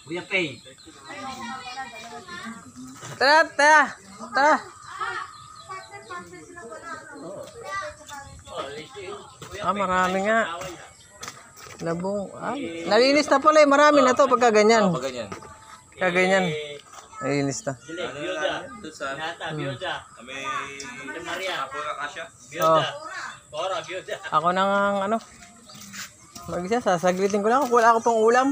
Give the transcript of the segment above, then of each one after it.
Kuya Pay. Tara, tara. Tara. Marami nga. Labong. Nalinis na pala eh. Marami na to pagka ganyan. Pag ganyan. Pagka ganyan. Nalinis na. Ito sa may Kapura Kasya. Oh. Ako nang ano. Mag-isa, sasaglitin ko lang. Wala ako pang ulam.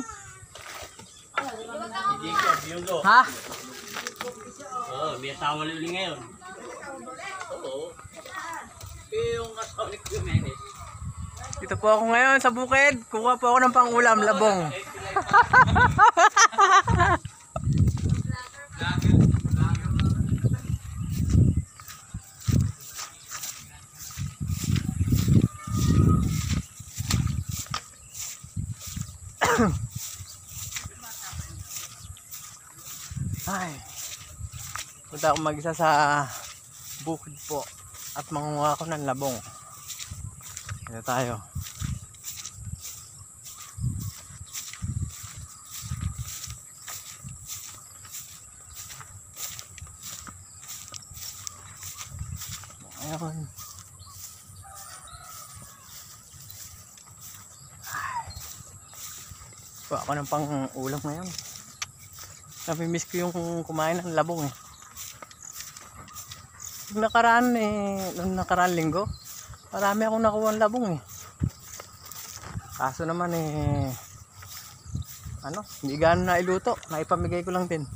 Ha? May asawa uli ngayon. Oo. Yung asawa ni Jimenez. Dito po ako ngayon sa bukid. Kuha po ako ng pang-ulam, labong. Ay. Punta ako mag-isa sa bukid po at mangunguha ako ng labong. Ito tayo. Ayun. Kuha ako ng pang-ulam ngayon. Napimiss ko yung kumain ng labong eh. Nung nakaraan linggo, marami akong nakuha ng labong eh. Kaso naman eh, hindi gano'n na iluto. Naipamigay ko lang din.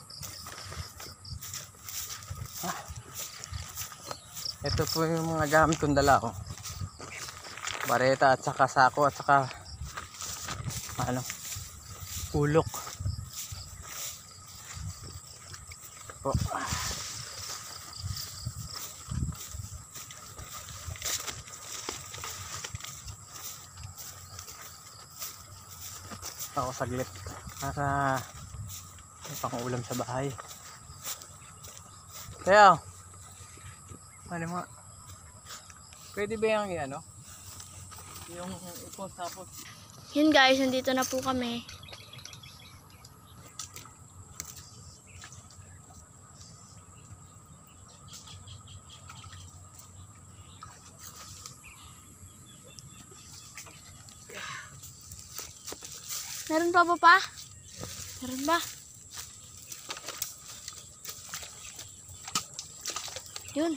Ito po yung mga gamit kong dala ko. Bareta at saka sako at saka ulok. Po. Ako saglit para may pang-ulam sa bahay. Kaya mo, pwede ba yung yung ipos tapos Yun guys, nandito na po kami. Meron pa ba? Meron ba? Yun.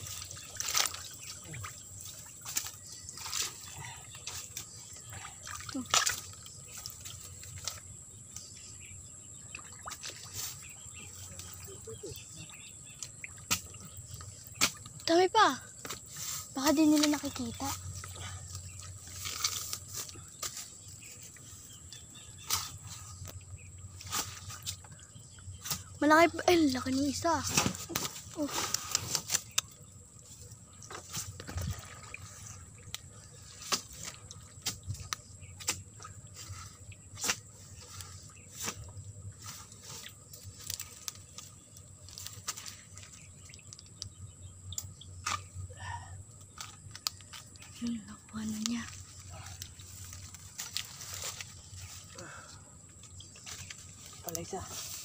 Dami pa. Baka di nila nakikita. Malaki pa. Laki ng isa. Oh. Nakuha na niya. pala isa.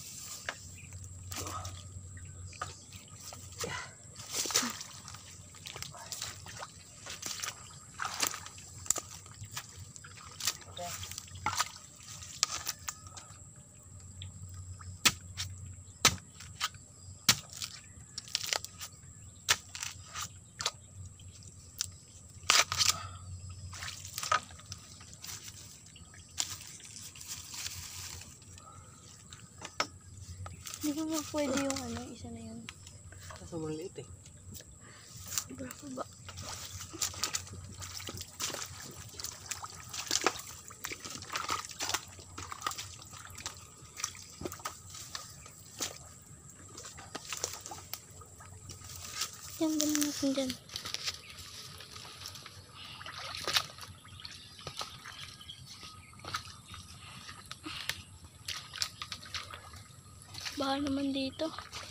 Hindi ko ba pwede yung isa na yun? Sobrang liit eh. Berapa ba? Yan, dali natin dyan. Baka naman dito.